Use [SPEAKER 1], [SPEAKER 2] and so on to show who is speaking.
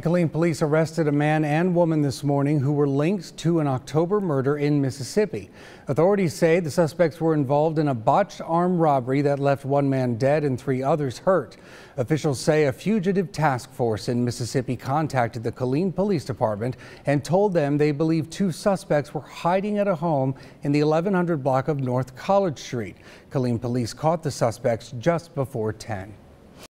[SPEAKER 1] Killeen police arrested a man and woman this morning who were linked to an October murder in Mississippi. Authorities say the suspects were involved in a botched armed robbery that left one man dead and 3 others hurt. Officials say a fugitive task force in Mississippi contacted the Killeen Police Department and told them they believe 2 suspects were hiding at a home in the 1100 block of North College Street. Killeen police caught the suspects just before 10.